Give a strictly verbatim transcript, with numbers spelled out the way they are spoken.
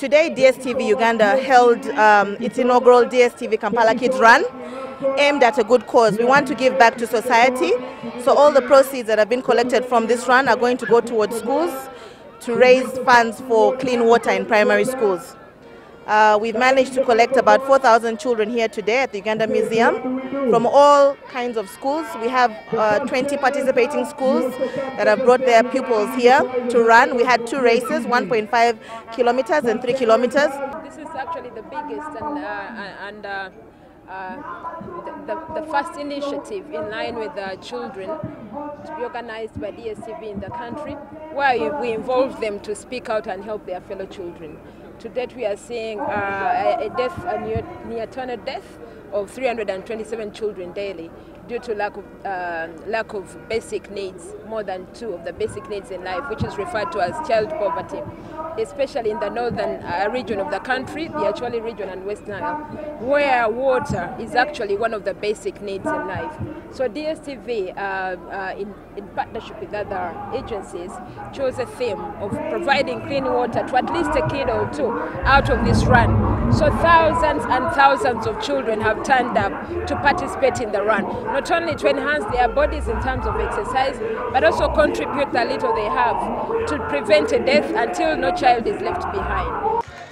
today D S T V Uganda held um, its inaugural D S T V Kampala Kids Run, aimed at a good cause. We want to give back to society, so all the proceeds that have been collected from this run are going to go towards schools to raise funds for clean water in primary schools. Uh, we've managed to collect about four thousand children here today at the Uganda Museum from all kinds of schools. We have uh, twenty participating schools that have brought their pupils here to run. We had two races, one point five kilometers and three kilometers. This is actually the biggest and, uh, and uh, uh, the, the, the first initiative in line with uh, children to be organized by D S T V in the country, where we involve them to speak out and help their fellow children. To date, we are seeing uh, a death, a neonatal death of three hundred twenty-seven children daily due to lack of, uh, lack of basic needs, more than two of the basic needs in life, which is referred to as child poverty, especially in the northern uh, region of the country, the Acholi region and West Nile, where water is actually one of the basic needs in life. So D S T V, uh, uh, in, in partnership with other agencies, chose a theme of providing clean water to at least a kid or two out of this run. So thousands and thousands of children have turned up to participate in the run, not only to enhance their bodies in terms of exercise, but also contribute the little they have to prevent a death until no child is left behind.